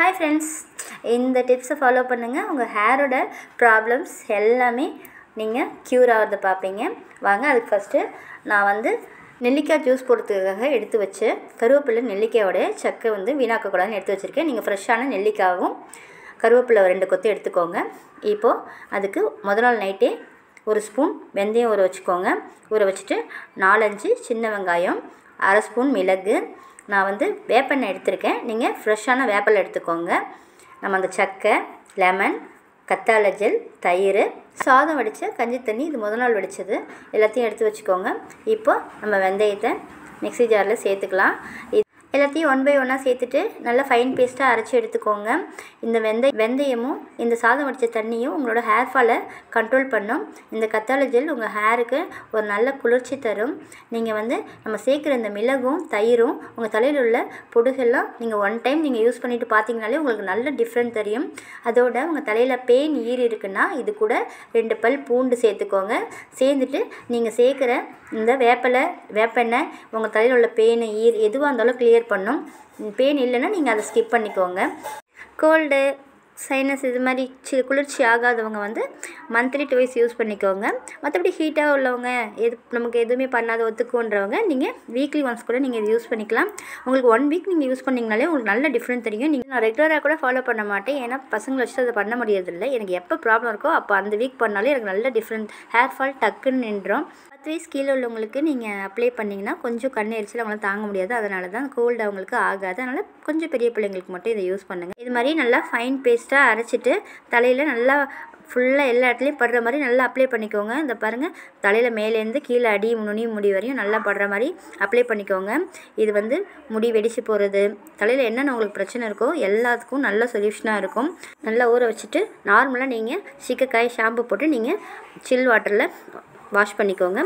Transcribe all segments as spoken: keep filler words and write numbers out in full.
Hi friends, இந்த டிப்ஸை follow பண்ணுங்கள். உங்கள் ஹேரோட ப்ராப்ளம்ஸ் எல்லாமே நீங்கள் க்யூர் ஆகிறத பார்ப்பீங்க. வாங்க, அதுக்கு ஃபஸ்ட்டு நான் வந்து நெல்லிக்காய் ஜூஸ் போடுறதுக்காக எடுத்து வச்சு கருவேப்பிலை நெல்லிக்காயோட சக்கை வந்து வீணாக்கக்கூடாதுன்னு எடுத்து வச்சுருக்கேன். நீங்கள் ஃப்ரெஷ்ஷான நெல்லிக்காவும் கருவேப்பிலை ரெண்டு கொத்து எடுத்துக்கோங்க. இப்போது அதுக்கு முதல் நாள் நைட்டே ஒரு ஸ்பூன் வெந்தயம் ஊற வச்சுக்கோங்க. ஊற வச்சுட்டு நாலஞ்சு சின்ன வெங்காயம், அரை ஸ்பூன் மிளகு, நான் வந்து வேப்பெண்ணெய் எடுத்திருக்கேன். நீங்கள் ஃப்ரெஷ்ஷான வேப்பலை எடுத்துக்கோங்க. நம்ம அந்த சக்கை, லெமன், கத்தாழை ஜெல், தயிர், சாதம் வடித்த கஞ்சி தண்ணி, இது முதல் நாள் வடித்தது எல்லாத்தையும் எடுத்து வச்சுக்கோங்க. இப்போ நம்ம வெந்தயத்தை மிக்ஸி ஜாரில் சேர்த்துக்கலாம். எல்லாத்தையும் ஒன் பை ஒன்னாக சேர்த்துட்டு நல்லா ஃபைன் பேஸ்ட்டாக அரைச்சி எடுத்துக்கோங்க. இந்த வெந்தய வெந்தயமும் இந்த சாதம் வடித்த தண்ணியும் உங்களோட ஹேர் ஃபாலை கண்ட்ரோல் பண்ணும். இந்த கத்தாழை ஜெல் உங்கள் ஹேருக்கு ஒரு நல்ல குளிர்ச்சி தரும். நீங்கள் வந்து நம்ம சேர்க்குற இந்த மிளகும் தயிரும் உங்கள் தலையில் உள்ள பொடுகெல்லாம் நீங்கள் ஒன் டைம் நீங்கள் யூஸ் பண்ணிவிட்டு பார்த்தீங்கனாலே உங்களுக்கு நல்ல டிஃப்ரெண்ட் தெரியும். அதோட உங்கள் தலையில் பெயின் ஈர் இருக்குன்னா இது கூட ரெண்டு பல் பூண்டு சேர்த்துக்கோங்க. சேர்ந்துட்டு நீங்கள் சேர்க்குற இந்த வேப்பலை வேப்பெண்ணெய் உங்கள் தலையில் உள்ள பெயின் ஈர் எதுவாக இருந்தாலும் கிளியர் பண்ணும். பெயின் இல்லைன்னா நீங்கள் அதை ஸ்கிப் பண்ணிக்கோங்க. கோல்டு, சைனஸ் இது மாதிரி சி குளிர்ச்சி ஆகாதவங்க வந்து மந்த்லி டுவைஸ் யூஸ் பண்ணிக்கோங்க. மற்றபடி ஹீட்டாக உள்ளவங்க, எது நமக்கு எதுவுமே பண்ணாத ஒத்துக்குன்றவங்க நீங்கள் வீக்லி ஒன்ஸ் கூட நீங்கள் இது யூஸ் பண்ணிக்கலாம். உங்களுக்கு ஒன் வீக் நீங்கள் யூஸ் பண்ணிங்கனாலே உங்களுக்கு நல்ல டிஃப்ரெண்ட் தெரியும். நீங்கள் நான் ரெகுலராக கூட ஃபாலோ பண்ண மாட்டேன், ஏன்னா பசங்களை வச்சுட்டு அதை பண்ண முடியறதில்லை. எனக்கு எப்போ ப்ராப்ளம் இருக்கோ அப்போ அந்த வீக் பண்ணாலே எனக்கு நல்ல டிஃப்ரெண்ட் ஹேர் ஃபால் டக்குன்னு நின்றோம். பத்து வயசு கீழே உள்ளவங்களுக்கு நீங்கள் அப்ளை பண்ணிங்கன்னா கொஞ்சம் கண் எரிச்சல் அவங்களால தாங்க முடியாது. அதனால தான் கோல்டு அவங்களுக்கு ஆகாது. அதனால் கொஞ்சம் பெரிய பிள்ளைங்களுக்கு மட்டும் இதை யூஸ் பண்ணுங்கள். இது மாதிரி நல்லா ஃபைன் பேஸ்ட்டாக அரைச்சிட்டு தலையில் நல்லா ஃபுல்லாக எல்லா இடத்துலையும் படுற மாதிரி நல்லா அப்ளை பண்ணிக்கோங்க. இந்த பாருங்கள், தலையில் மேலேருந்து கீழே அடி நுனி முடி வரையும் நல்லா படுற மாதிரி அப்ளை பண்ணிக்கோங்க. இது வந்து முடி வெடிச்சு போகிறது, தலையில் என்னென்ன உங்களுக்கு பிரச்சனை இருக்கோ எல்லாத்துக்கும் நல்ல சொல்யூஷனாக இருக்கும். நல்லா ஊற வச்சுட்டு நார்மலாக நீங்கள் சீக்காய் ஷாம்பு போட்டு நீங்கள் சில் வாட்டரில் வாஷ் பண்ணிக்கோங்க.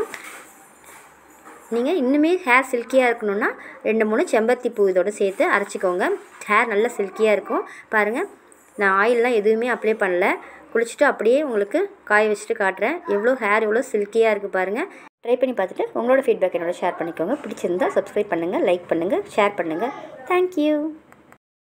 நீங்கள் இன்னுமே ஹேர் சில்கியாக இருக்கணுன்னா ரெண்டு மூணு செம்பருத்தி பூ இதோடு சேர்த்து அரைச்சிக்கோங்க. ஹேர் நல்லா சில்கியாக இருக்கும். பாருங்கள், நான் ஆயிலெலாம் எதுவுமே அப்ளை பண்ணல. குளிச்சுட்டு அப்படியே உங்களுக்கு காய வச்சுட்டு காட்டுறேன் எவ்வளோ ஹேர் எவ்வளோ சில்கியாக இருக்குது பாருங்கள். ட்ரை பண்ணி பார்த்துட்டு உங்களோட ஃபீட்பேக் என்னோட ஷேர் பண்ணிக்கோங்க. பிடிச்சிருந்தால் சப்ஸ்கிரைப் பண்ணுங்கள், லைக் பண்ணுங்கள், ஷேர் பண்ணுங்கள். தேங்க்யூ.